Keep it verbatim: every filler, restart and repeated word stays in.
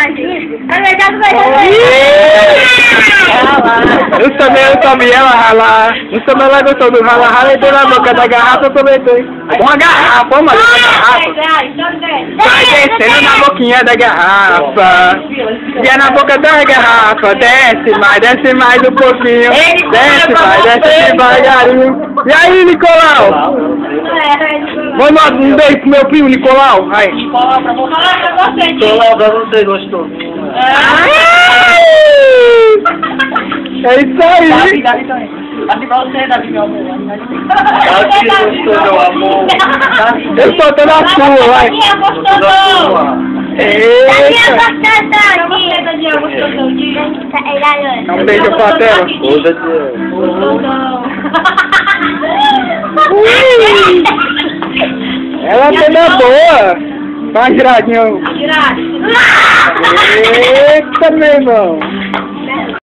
Eu também, eu também, ela ralar. Eu também, ela gostou do ralar, rala e deu na boca da garrafa, eu aproveitei. Uma garrafa, uma garrafa. Vai descendo na boquinha da garrafa. E é na boca da garrafa. Desce mais, desce mais um pouquinho. Desce mais, desce devagarinho. E aí, Nicolau? Manda um beijo pro meu primo, Nicolau. Aí. Nicolau pra você. Nicolau pra você, gostou? É isso aí. Davi, Davi, Davi pra você, Davi, meu amor. Davi, gostou, meu amor. Eu tô toda a sua, vai. Eita. Dá um beijo pra tela. Hoje Ela toda boa. Vai, giradinho. Eita, meu irmão.